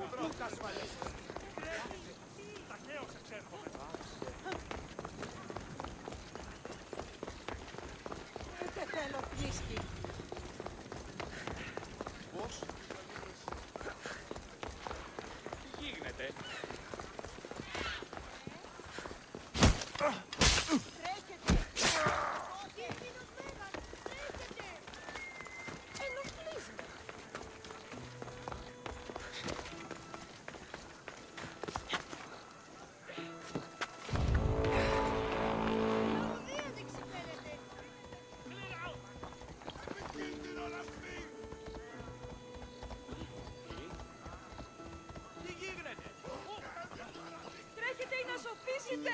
Δεν θέλω φρίσκι. Πώς? Τι γίνεται? Τρέχετε ή να σοφίσετε!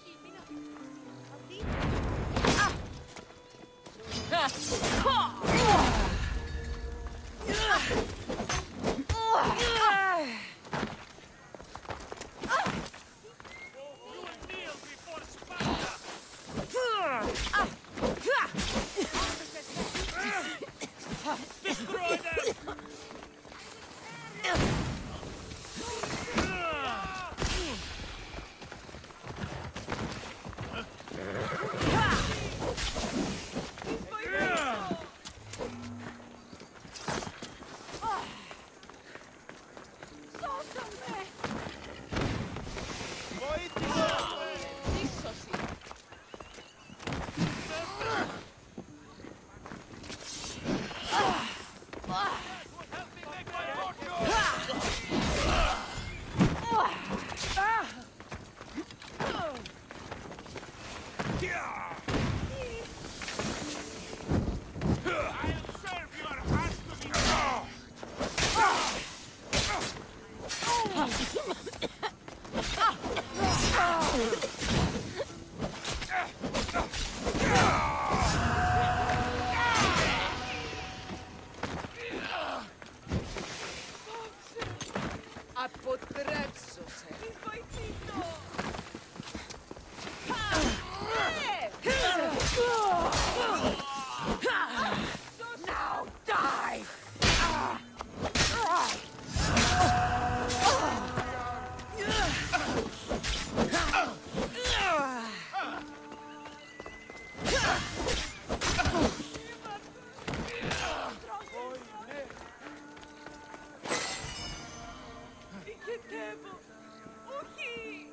Αποτρέψω σε. Τις βοηθήσω. Now die! Δικαιτεύω. Όχι!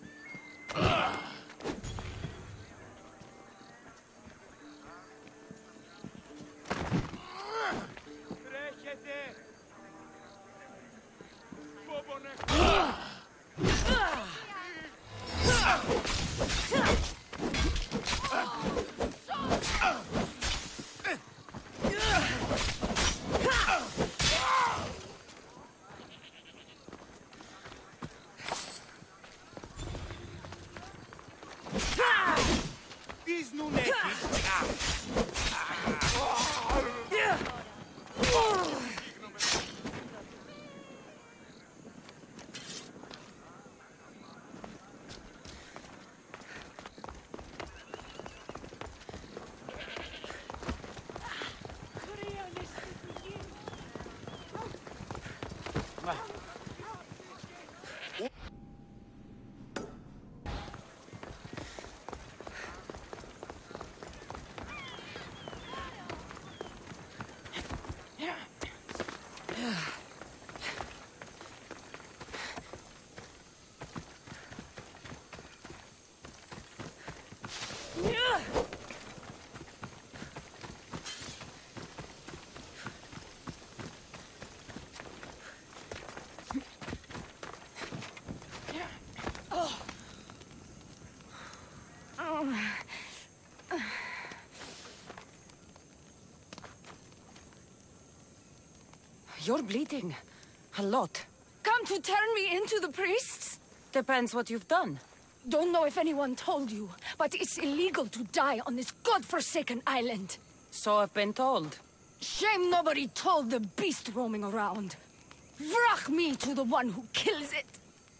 Τρέχετε! Φόβονε! Τις νουνέτης! You're bleeding. A lot. Come to turn me into the priests? Depends what you've done. Don't know if anyone told you, but it's illegal to die on this godforsaken island. So I've been told. Shame nobody told the beast roaming around. Vrach me to the one who kills it.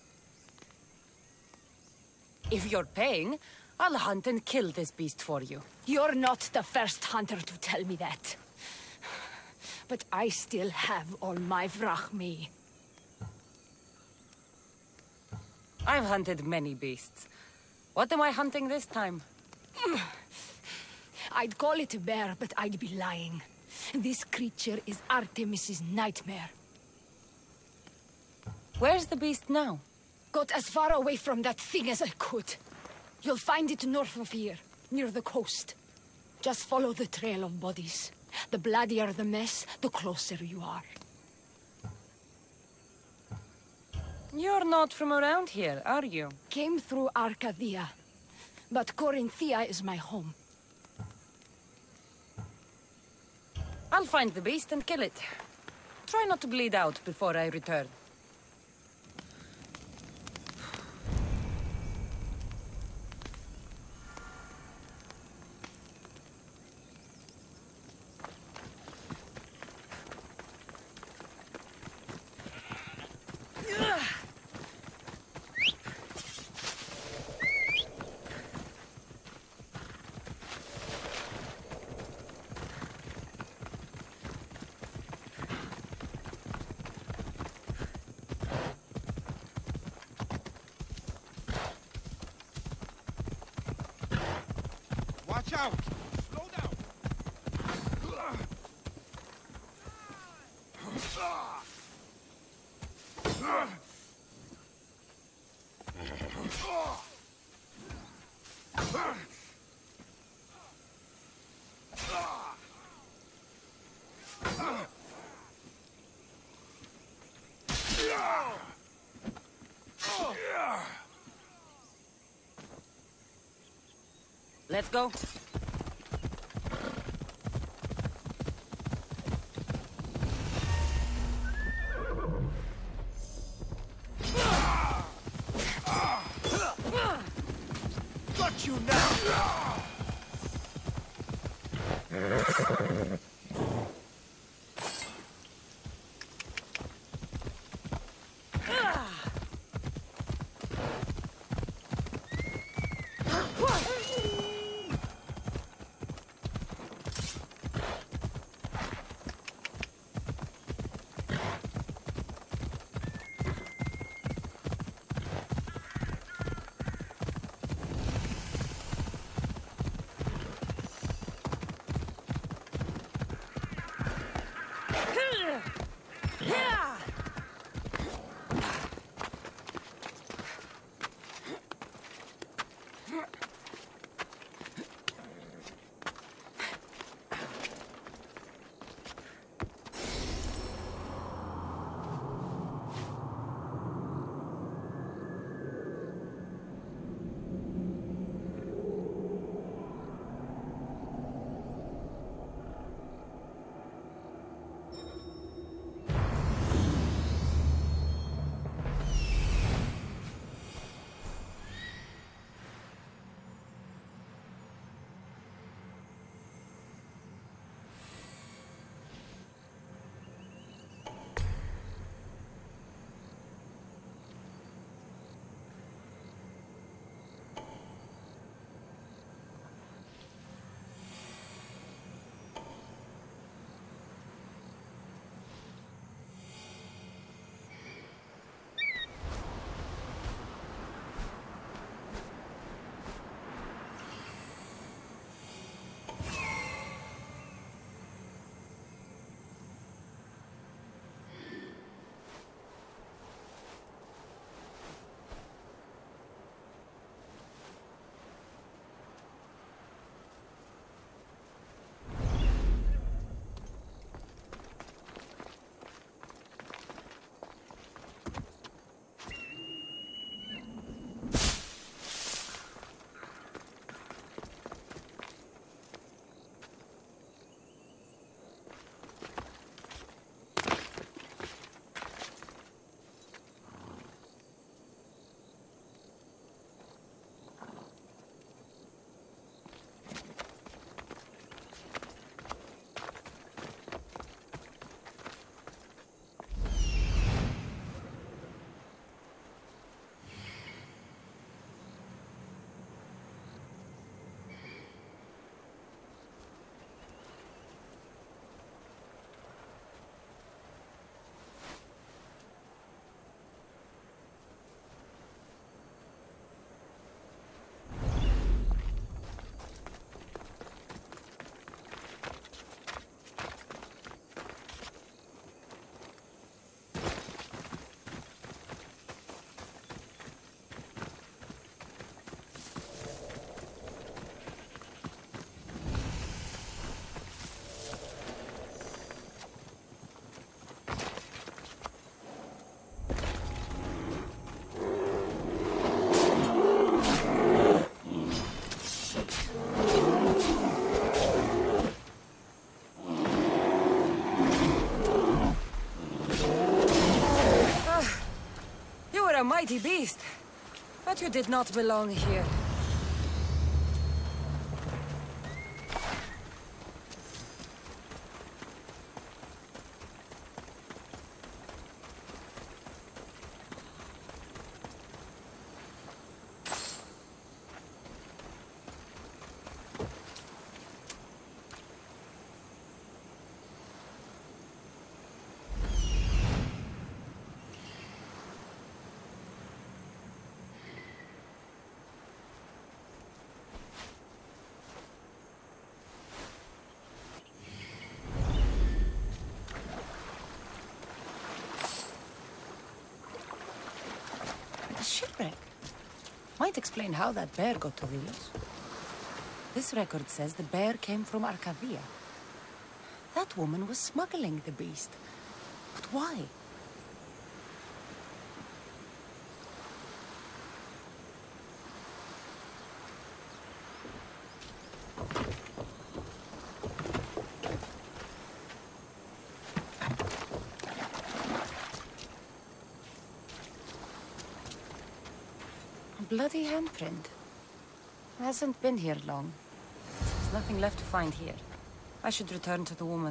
If you're paying, I'll hunt and kill this beast for you. You're not the first hunter to tell me that. But I still have all my Vrach me. I've hunted many beasts. What am I hunting this time? I'd call it a bear, but I'd be lying. This creature is Artemis's nightmare. Where's the beast now? Got as far away from that thing as I could. You'll find it north of here, near the coast. Just follow the trail of bodies. The bloodier the mess, the closer you are. You're not from around here, are you? Came through Arcadia, but Corinthia is my home. I'll find the beast and kill it. Try not to bleed out before I return. Watch out! Slow down! Let's go. Got you now! mighty beast. But you did not belong here. A shipwreck. Might explain how that bear got to Vilos. This record says the bear came from Arcadia. That woman was smuggling the beast. But why? A bloody handprint. Hasn't been here long. There's nothing left to find here. I should return to the woman.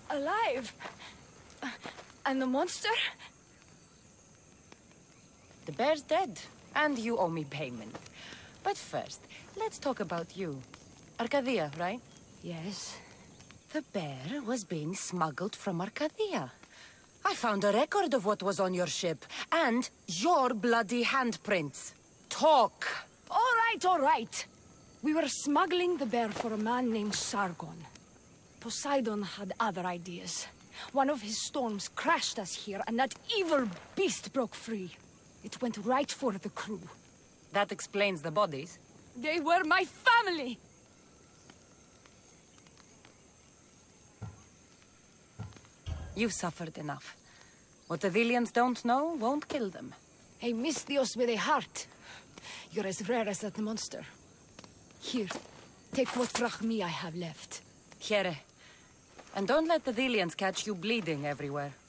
alive. And the monster? The bear's dead, and you owe me payment. But first, let's talk about you. Arcadia, right? Yes. The bear was being smuggled from Arcadia. I found a record of what was on your ship, and your bloody handprints. Talk! All right. We were smuggling the bear for a man named Sargon. Poseidon had other ideas. One of his storms crashed us here, and that evil beast broke free. It went right for the crew. That explains the bodies. They were my family! You've suffered enough. What the Villians don't know won't kill them. A Misthios with a heart. You're as rare as that monster. Here, take what frachmi I have left. Here. And don't let the Villians catch you bleeding everywhere.